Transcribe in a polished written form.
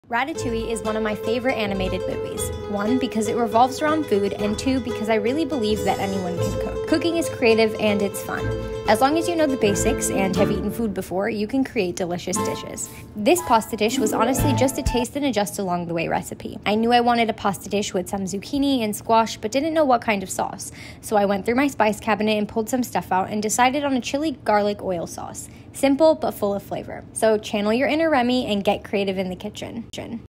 Ratatouille is one of my favorite animated movies. 1, because it revolves around food, and 2, because I really believe that anyone can cook. Cooking is creative and it's fun. As long as you know the basics and have eaten food before, you can create delicious dishes. This pasta dish was honestly just a taste and adjust along the way recipe. I knew I wanted a pasta dish with some zucchini and squash, but didn't know what kind of sauce. So I went through my spice cabinet and pulled some stuff out and decided on a chili garlic oil sauce. Simple, but full of flavor. So channel your inner Remy and get creative in the kitchen.